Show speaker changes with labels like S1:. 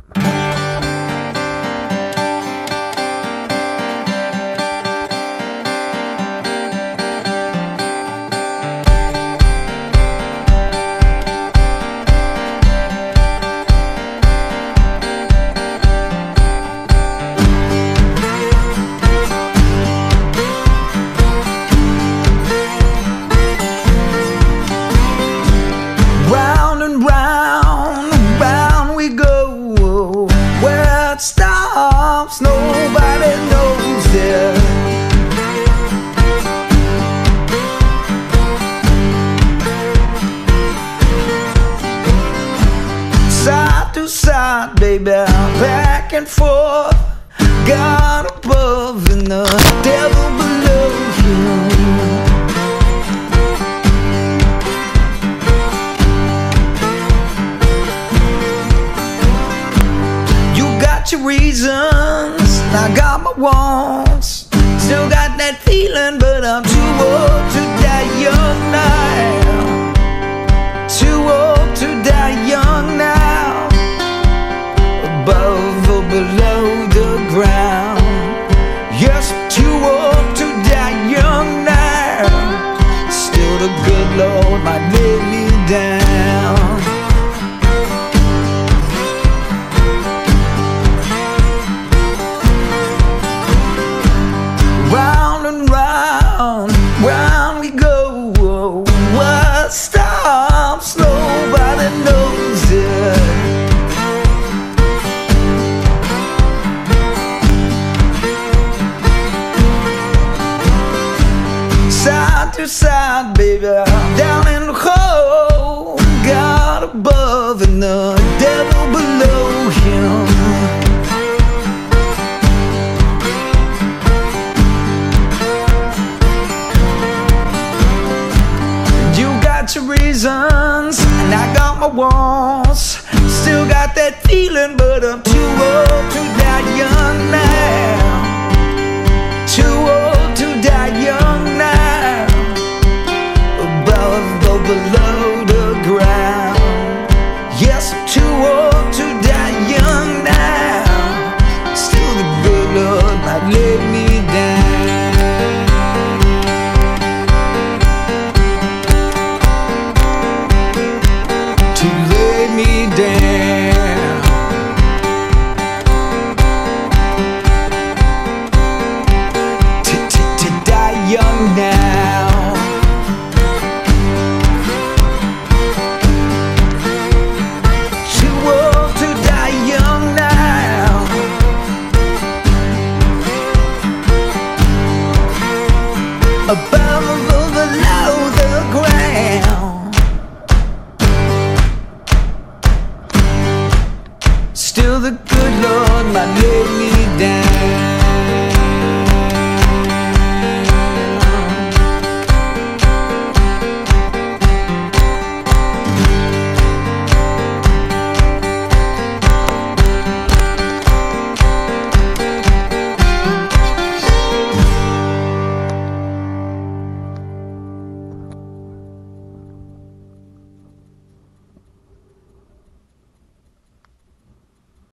S1: Stops, nobody knows it. Side to side, baby, back and forth. God above and the devil below you. Your reasons, I got my wants. Still got that feeling, but I'm too old to die young now. Too old to die young now. Above or below the ground. Yes, too old to die young now. Still the good Lord might lay me down. Round and round, round we go. What stops? Nobody knows it. Side to side, baby, down in the hole. God above and the devil below him. Your reasons, and I got my wants. Still got that feeling, but I'm too old to die young now. Too old to die young now. Above or below the ground. Yes, I'm too old to die young now. Still the good Lord might lay me down. Me down. To die young now. Too old to die young now. Above or below the ground. Still the good Lord might lay me down.